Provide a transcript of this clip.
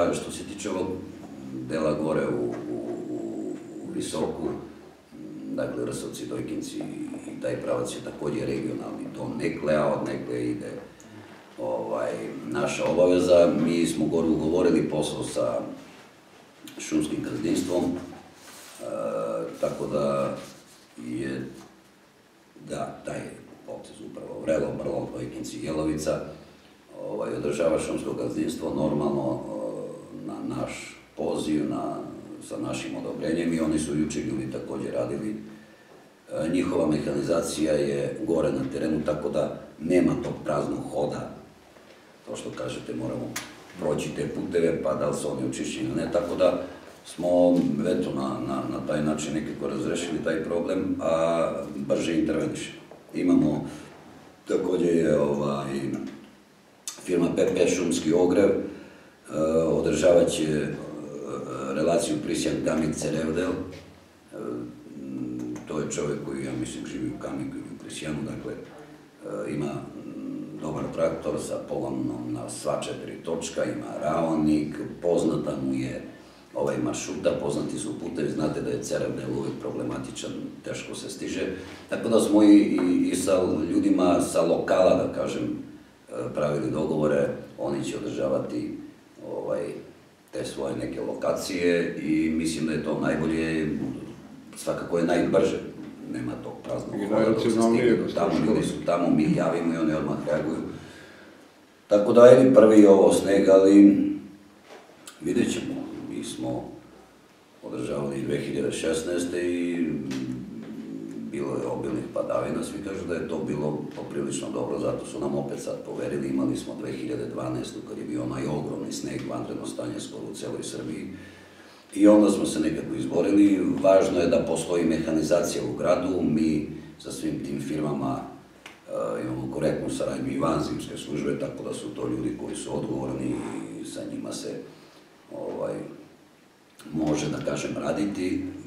Što se tiče ovog dela gore u Visoku, dakle Vrsovci, Dojkinci i taj pravac je također regionalni, to nekle, a od nekle ide naša obaveza. Mi smo gore ugovorili posao sa šumskim gazdinstvom, tako da je taj potez upravo Vrelo, Brlo, Dojkinci i Jelovica održava šumsko gazdinstvo normalno na naš poziv, sa našim odobrenjem, i oni su jučer ljudi također radili. Njihova mehanizacija je gore na terenu, tako da nema tog praznog hoda. To što kažete, moramo proći te puteve, pa da li su oni očišćeni ili ne, tako da smo eto na taj način nekako razrešili taj problem, a brže intervenišemo. Imamo također firma PP Šumski ogrev, održavat će relaciju Prisjan-Kamik-Cerevdel. To je čovjek koji, ja mislim, živi u Kamiku i u Prisjanu, dakle, ima dobar traktor sa pogomnom na sva 4 točka, ima raonik, poznata mu je maršruta, poznati su putevi, znate da je Cerevdel uvijek problematičan, teško se stiže. Tako da smo i sa ljudima sa lokala, da kažem, pravili dogovore, oni će održavati te svoje neke lokacije i mislim da je to najbolje, svakako je najbrže, nema tog praznog hoda dok se stigne do tamo, ljudi su tamo, mi javimo i oni odmah reaguju. Tako da je prvi ovo sneg, ali vidjet ćemo. Mi smo održavali 2016. i bilo je obilnih padavina, svi kažu da je to bilo poprilično dobro, zato su nam opet sad poverili, imali smo 2012. kad je bio onaj ogromni sneg, vanredno stanje skoro u celoj Srbiji, i onda smo se nekako izborili. Važno je da postoji mehanizacija u gradu, mi sa svim tim firmama imamo korektnu saradnju i van zimske službe, tako da su to ljudi koji su odgovorni i sa njima se može, da kažem, raditi.